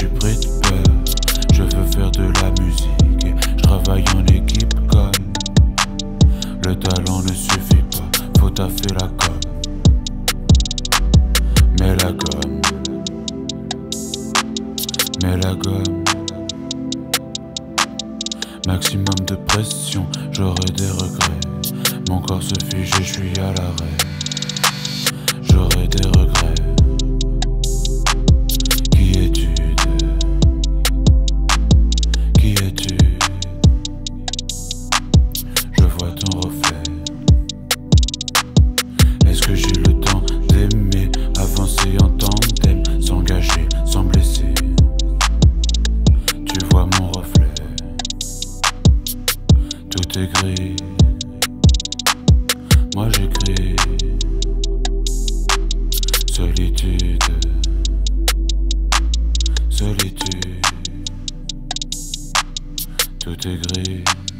suis pris de peur. Je veux faire de la musique et je travaille en équipe comme. Le talent ne suffit pas, faut taffer la com. Mais la gomme, mais la gomme. Maximum de pression, j'aurai des regrets. Mon corps se fige et je suis à l'arrêt. J'aurai des regrets. Qui es-tu? Qui es-tu? Je vois ton reflet. Est-ce que j'ai le temps d'aimer, avancer en tandem, s'engager sans blesser? Tu vois mon reflet. Tout est gris. Moi j'écris. Solitude. Solitude. Tout est gris.